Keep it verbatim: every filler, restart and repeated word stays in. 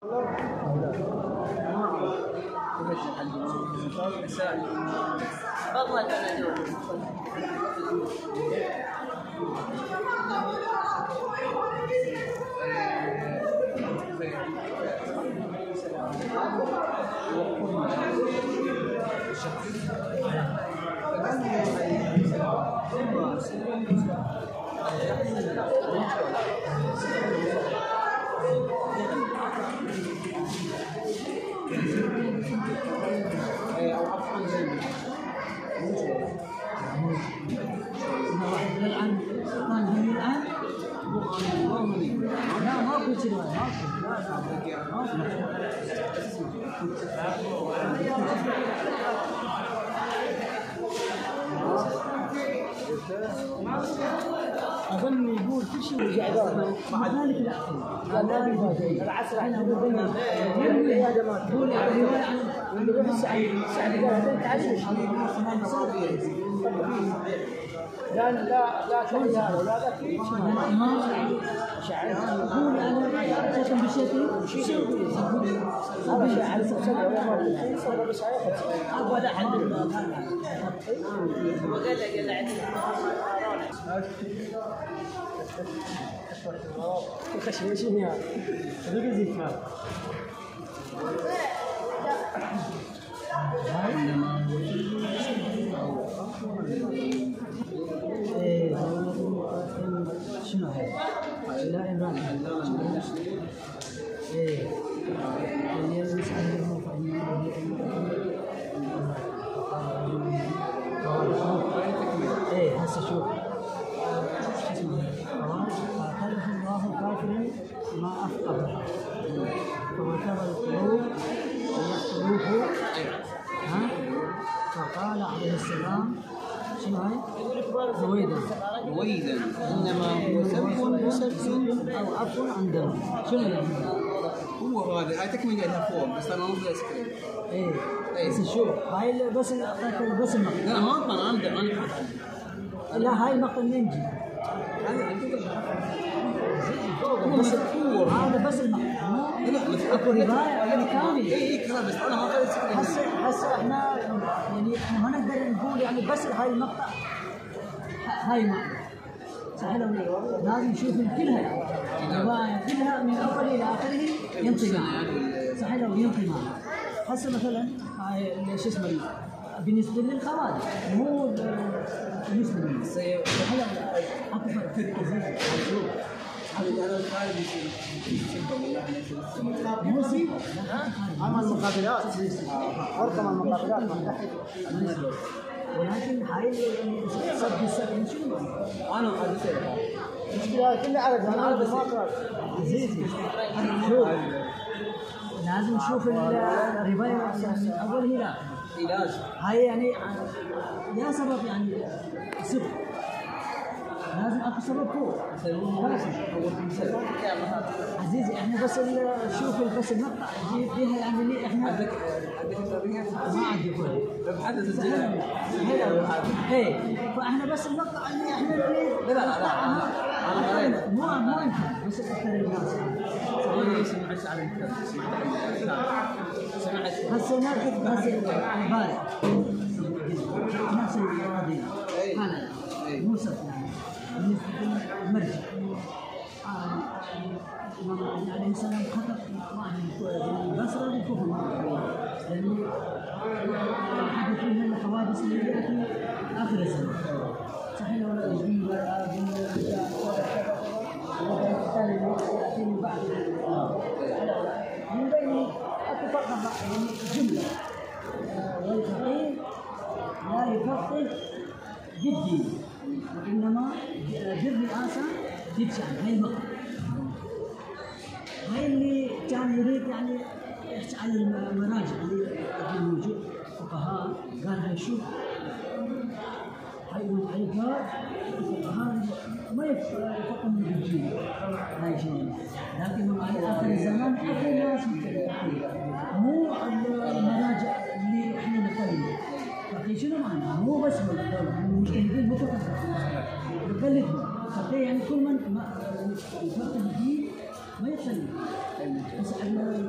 أظن يقول كل شيء وجعدان مع ذلك لا لا العصر احنا نقول يا جماعه يقول اللي يروح السعد السعد قال تعالوا لا لا لا تقول هذا لا ذاك الامام شاعر يقول انا كنت بشيء شيء هذا شاعر سبسله ولا ما صار بس ابغى لا حد وقال لك قال عندي خشمه شنو يعني هذيك زيتها ايه شنو هذا؟ لا إمام ايه اللي يسأله فإنه ايه هسه شوف شو اسمه فأخذه الله كافرا ما أفقه فوتر القلوب ويقتلوه ها فقال عليه السلام شنو هاي؟ رويدا رويدا انما هو سب وسب او عفو عن دم شنو يعني؟ هو هذا هاي تكمله لها فوق بس انا مو بسكرين ايه بس شوف هاي بس بس المقطع لا ما اطلع انا انا لا هاي مقطع نينجي بس هذا بس المقطع اكو روايه كامله اي كلام بس انا ما اخذت سكرين هسه هسه احنا يعني احنا ما نقدر نقول يعني بس هاي المقطع هاي المقطع صحيح لو لازم نشوف كلها الروايه كلها من اوله الى اخره ينطي معها صحيح لو ينطي معها هسه مثلا هاي شو اسمه بالنسبه للخوارج مو بالنسبه لي صحيح لو اكو فرق انا الخارج مو سيبه اما المقابلات ارقم المقابلات ما ولكن هاي صد السبع شنو؟ انا هذا المشكله كل عرب انا عرب ما اقرا زيزي شوف لازم نشوف الروايه من اولها الى علاج هاي يعني يا سبب يعني سبب لازم اكو سبب فوق عزيزي احنا بس نشوف بس المقطع نجيب فيها يعني اللي احنا عندك عندك ما عندي كل بحدث الجنة ايه فاحنا بس المقطع اللي احنا اللي لا لا لا لا مو مو انت بس اكثر الناس سمعت عن الكتاب سمعت هسه ناخذ هسه عباره نفس المواضيع هذا مو سبب يعني بالنسبه للمرجع الإمام علي عليه السلام خطب البصرة للكفر لأنه حدث فيها الحوادث اللي تأتي آخر الزمن صحيح ولا الجديد ولا القتال اللي يأتي من بعد من بين أكو فرق يعني جملة والفقيه لا يفقه بالدين وإنما بالرئاسة بالشأن هاي المقطع هاي اللي كان يريد يعني يحكي على المراجع اللي قبل الوجود فقهاء قال هاي شوف هاي هاي قال الفقهاء ما يفقهوا من الدين هاي شيء لكن على اخر الزمان اكو ناس مو المراجع اللي احنا نقلد فقيه شنو معناها؟ مو بس المجتهدين مو فقط نقلدهم فقيه يعني كل من يفقه الدين ما يصلي بس